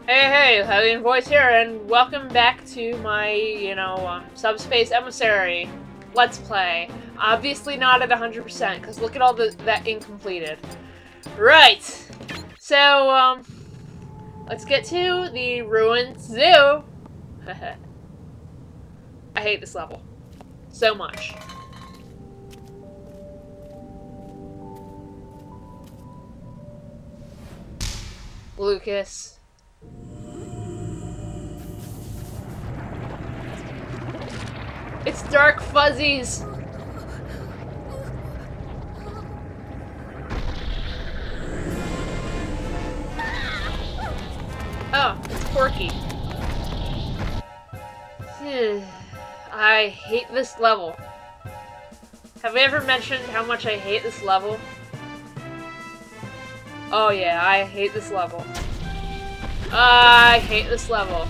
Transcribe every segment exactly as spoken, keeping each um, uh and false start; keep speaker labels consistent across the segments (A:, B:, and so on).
A: Hey, hey, Hellion Voice here, and welcome back to my, you know, um, Subspace Emissary Let's Play. Obviously not at one hundred percent, because look at all the that incompleted. Right! So, um, let's get to the Ruined Zoo. I hate this level. So much. Lucas. It's dark fuzzies! Oh, it's Porky. I hate this level. Have I ever mentioned how much I hate this level? Oh yeah, I hate this level. I hate this level.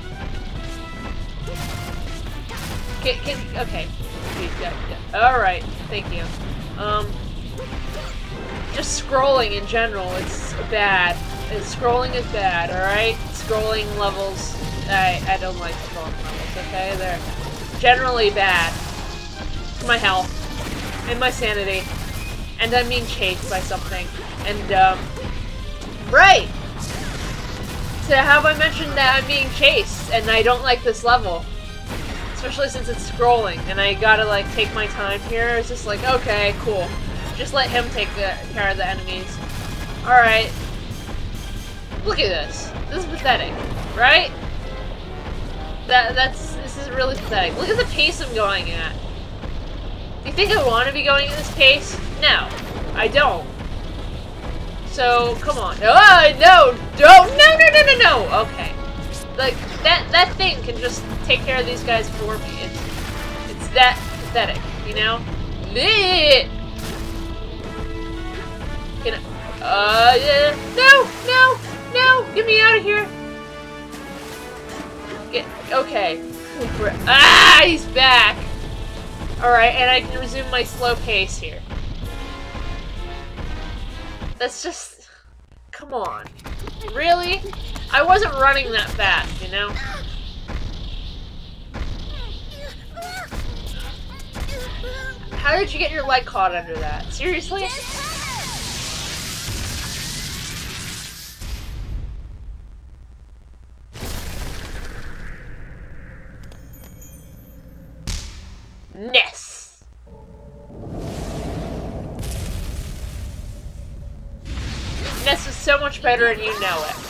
A: Can, can, okay. Alright, thank you. Um, just scrolling in general, it's bad. It's, scrolling is bad, alright? Scrolling levels, I, I don't like scrolling levels, okay? They're generally bad. For my health, and my sanity, and I'm being chased by something. And, um, right! So have I mentioned that I'm being chased, and I don't like this level? Especially since it's scrolling, and I gotta, like, take my time here. It's just like, okay, cool. Just let him take the, care of the enemies. Alright. Look at this. This is pathetic, right? That That's, this is really pathetic. Look at the pace I'm going at. Do you think I want to be going at this pace? No. I don't. So, come on. Oh, no! Don't! No, no, no, no, no! Okay. Like, that that thing can just take care of these guys for me. It's, it's that pathetic, you know? Blech! Can I, uh, yeah. No! No! No! Get me out of here! Get, okay. Ah! He's back! Alright, and I can resume my slow pace here. That's just... Come on. Really? I wasn't running that fast, you know? How did you get your leg caught under that? Seriously? Ness! Ness is so much better and you know it.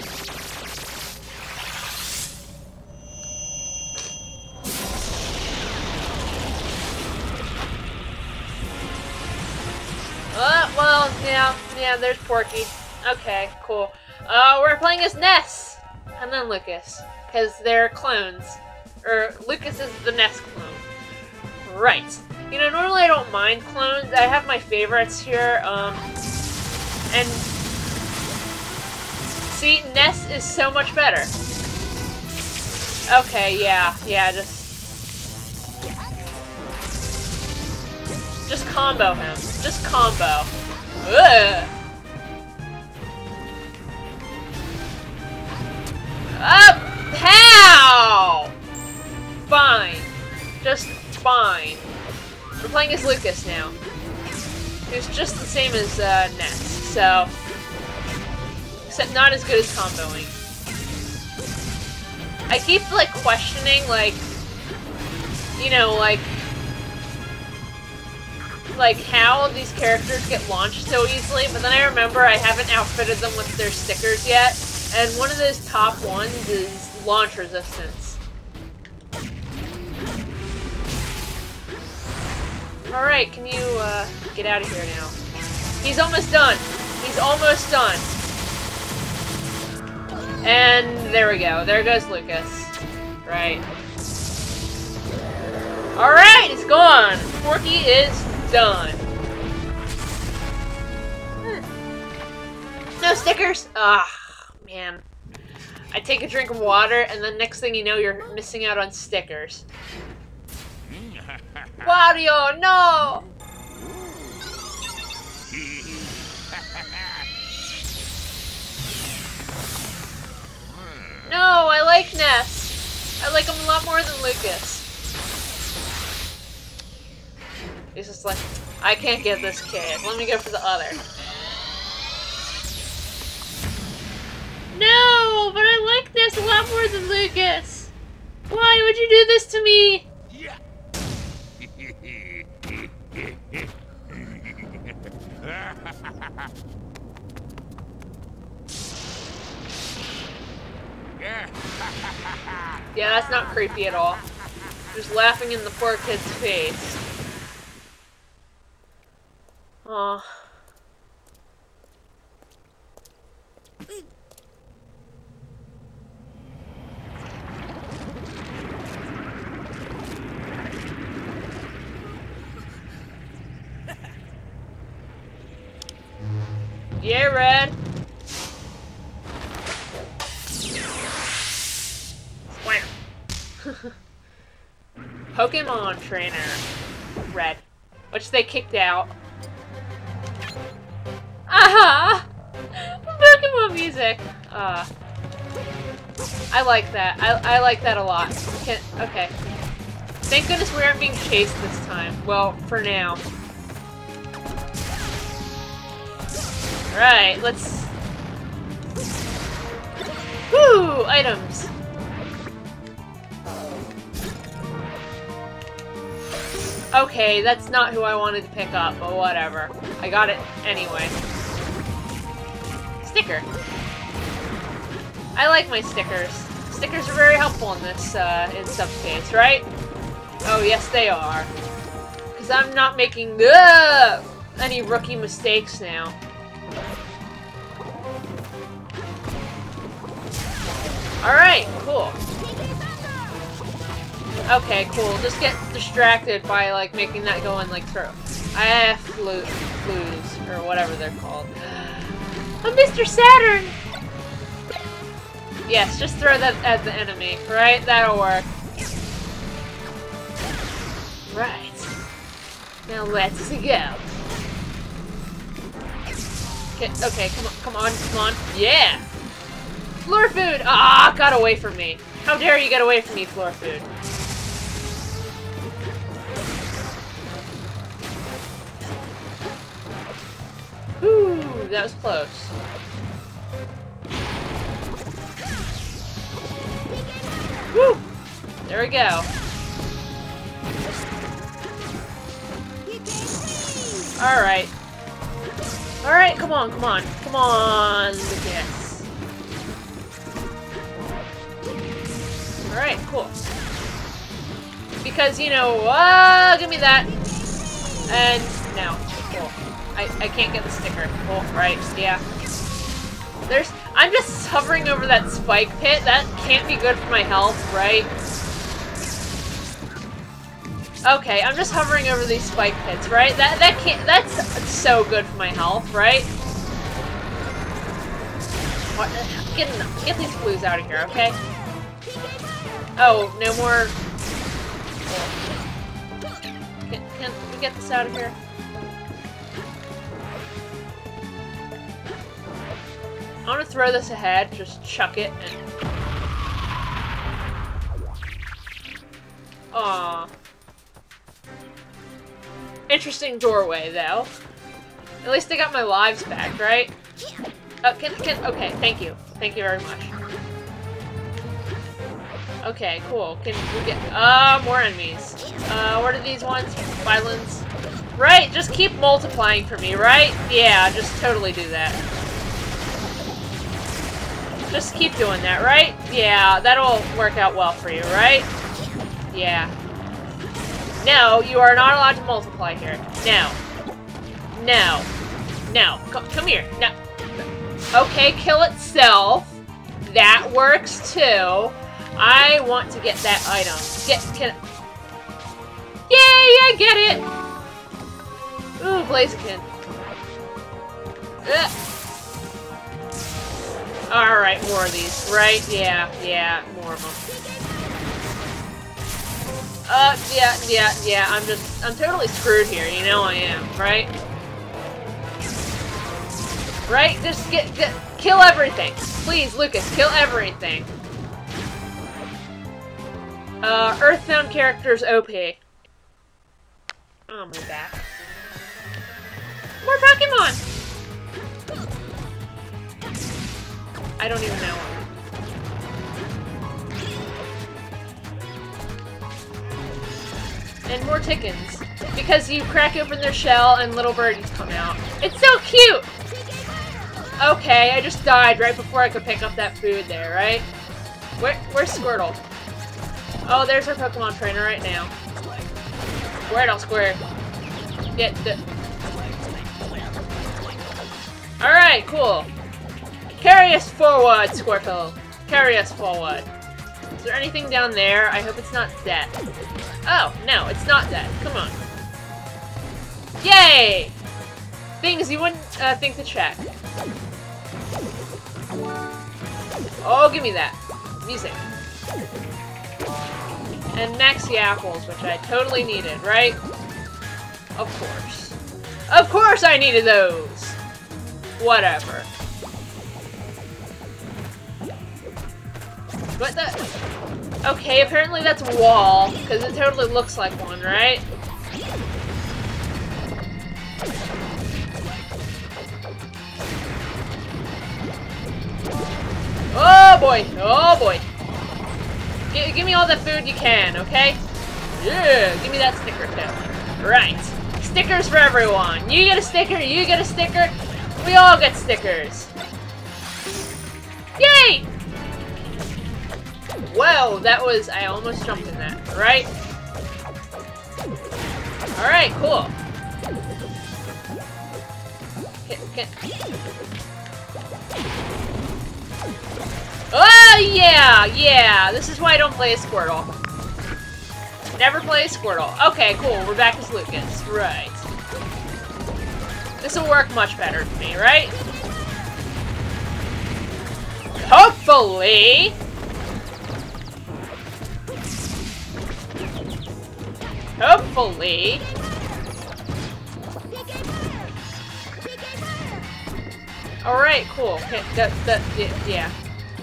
A: Uh, well, yeah, yeah, there's Porky. Okay, cool. Uh, we're playing as Ness! And then Lucas. Because they're clones. Or, Lucas is the Ness clone. Right. You know, normally I don't mind clones. I have my favorites here, um... And... See, Ness is so much better. Okay, yeah, yeah, just... Just combo him. Just combo. Ugh. Up! How? Fine. Just fine. We're playing as Lucas now. Who's just the same as uh, Ness, so... Except not as good as comboing. I keep, like, questioning, like... You know, like... like how these characters get launched so easily, but then I remember I haven't outfitted them with their stickers yet, and one of those top ones is launch resistance. Alright, can you uh, get out of here now? He's almost done! He's almost done! And there we go. There goes Lucas. Right. Alright, it's gone! Porky is done. Hmm. No stickers? Ah, man. I take a drink of water, and then next thing you know, you're missing out on stickers. Wario, no! like Ness. I like him a lot more than Lucas. He's just like, I can't get this kid. Let me go for the other. No, but I like Ness a lot more than Lucas. Why would you do this to me?
B: Yeah.
A: Yeah, that's not creepy at all. Just laughing in the poor kid's face. Aw. Yeah, Red. Pokemon trainer. Red. Which they kicked out. Aha! Pokemon music. Uh, I like that. I, I like that a lot. Can, okay. Thank goodness we aren't being chased this time. Well, for now. Right, let's... Woo! Items. Okay, that's not who I wanted to pick up, but whatever. I got it anyway. Sticker. I like my stickers. Stickers are very helpful in this, uh, in Subspace, right? Oh, yes they are. Because I'm not making uh, any rookie mistakes now. Alright, cool. Okay, cool. Just get distracted by, like, making that go in, like, throw. Ah, flu flues, or whatever they're called. Oh, Mister Saturn! Yes, just throw that at the enemy, right? That'll work. Right. Now let's go. Okay, okay, come on, come on, come on. Yeah! Floor food! Ah, got away from me. How dare you get away from me, floor food. Whew, that was close. Woo! There we go. Alright. Alright, come on, come on. Come on, Lucas. Alright, cool. Because, you know, uh, give me that. And now. Cool. I, I can't get the sticker. Cool, right, yeah. There's, I'm just hovering over that spike pit. That can't be good for my health, right? Okay, I'm just hovering over these spike pits, right? That that can't. That's so good for my health, right? What? Get get these blues out of here, okay? Oh, no more. Can, can we get this out of here? I want to throw this ahead, just chuck it and. Aww. Interesting doorway, though. At least I got my lives back, right? Oh, can, can, okay, thank you. Thank you very much. Okay, cool. Can we get, uh, more enemies. Uh, what are these ones? Violence. Right, just keep multiplying for me, right? Yeah, just totally do that. Just keep doing that, right? Yeah, that'll work out well for you, right? Yeah. No, you are not allowed to multiply here. No. No. No. C come here. No. Okay, kill itself. That works too. I want to get that item. Get, can... Yay, I get it! Ooh, Blaziken. Ugh. Alright, more of these, right? Yeah, yeah, more of them. Uh, yeah, yeah, yeah, I'm just, I'm totally screwed here, you know I am, right? Right? Just get, get, kill everything. Please, Lucas, kill everything. Uh, Earthbound characters O P. I'll move back. More Pokemon! I don't even know him. And more Tickens. Because you crack open their shell and little birdies come out. It's so cute! Okay, I just died right before I could pick up that food there, right? Where, where's Squirtle? Oh, there's our Pokemon trainer right now. Squirtle, Square. Get the... Alright, cool. Carry us forward, Squirtle. Carry us forward. Is there anything down there? I hope it's not death. Oh, no, it's not death. Come on. Yay! Things you wouldn't uh, think to check. Oh, give me that. Music. And Maxi Apples, which I totally needed, right? Of course. Of course I needed those! Whatever. What the? Okay, apparently that's a wall, because it totally looks like one, right? Oh boy! Oh boy! G give me all the food you can, okay? Yeah! Give me that sticker too. Right. Stickers for everyone. You get a sticker, you get a sticker, we all get stickers. Yay! Whoa, that was... I almost jumped in that, right? Alright, cool. Can, can... Oh, yeah! Yeah! This is why I don't play as Squirtle. Never play as Squirtle. Okay, cool. We're back as Lucas. Right. This will work much better for me, right? Hopefully! Hopefully. Alright, cool. Okay, that, that, yeah.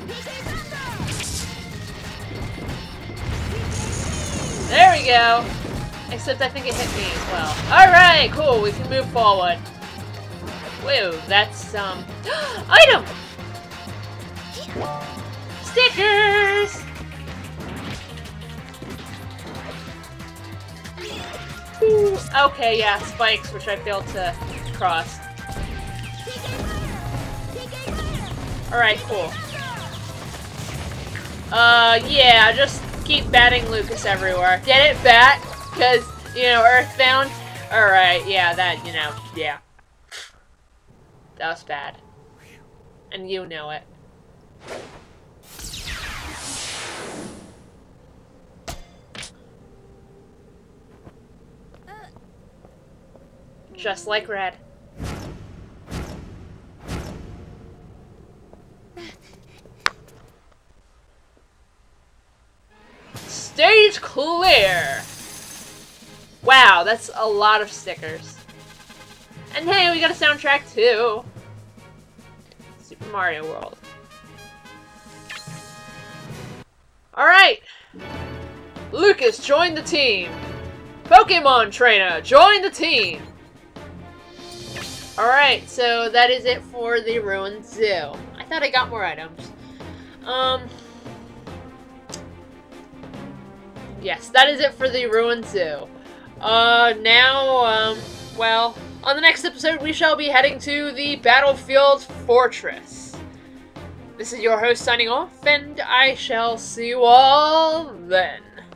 A: There we go. Except I think it hit me as well. Alright, cool. We can move forward. Whoa, that's, um... item! Stickers! Ooh, okay, yeah, spikes, which I failed to cross. Alright, cool. Uh, yeah, just keep batting Lucas everywhere. Get it, bat? Because, you know, Earthbound? Alright, yeah, that, you know, yeah. That was bad. And you know it. Just like Red. Stage clear! Wow, that's a lot of stickers. And hey, we got a soundtrack too! Super Mario World. Alright! Lucas, join the team! Pokemon Trainer, join the team! Alright, so that is it for the Ruined Zoo. I thought I got more items. Um... Yes, that is it for the Ruined Zoo. Uh, now, um, well, on the next episode we shall be heading to the Battlefield Fortress. This is your host signing off, and I shall see you all then.